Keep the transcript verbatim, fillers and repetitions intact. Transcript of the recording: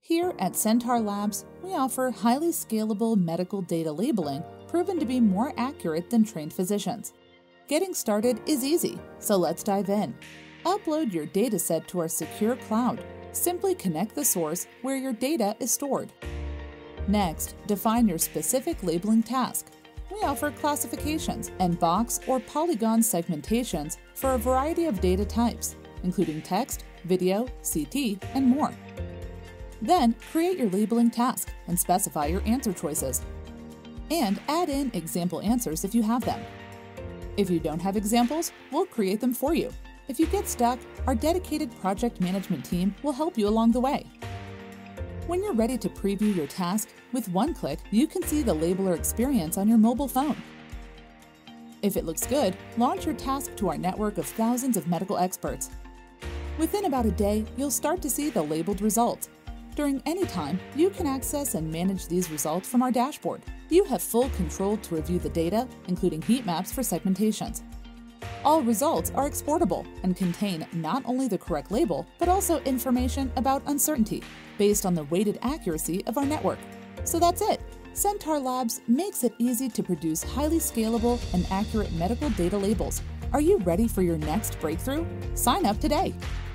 Here at Centaur Labs, we offer highly scalable medical data labeling proven to be more accurate than trained physicians. Getting started is easy, so let's dive in. Upload your dataset to our secure cloud. Simply connect the source where your data is stored. Next, define your specific labeling task. We offer classifications and box or polygon segmentations for a variety of data types, including text, video, C T, and more. Then, create your labeling task and specify your answer choices. And add in example answers if you have them. If you don't have examples, we'll create them for you. If you get stuck, our dedicated project management team will help you along the way. When you're ready to preview your task, with one click, you can see the labeler experience on your mobile phone. If it looks good, launch your task to our network of thousands of medical experts. Within about a day, you'll start to see the labeled results. During any time, you can access and manage these results from our dashboard. You have full control to review the data, including heat maps for segmentations. All results are exportable and contain not only the correct label, but also information about uncertainty based on the weighted accuracy of our network. So that's it. Centaur Labs makes it easy to produce highly scalable and accurate medical data labels. Are you ready for your next breakthrough? Sign up today.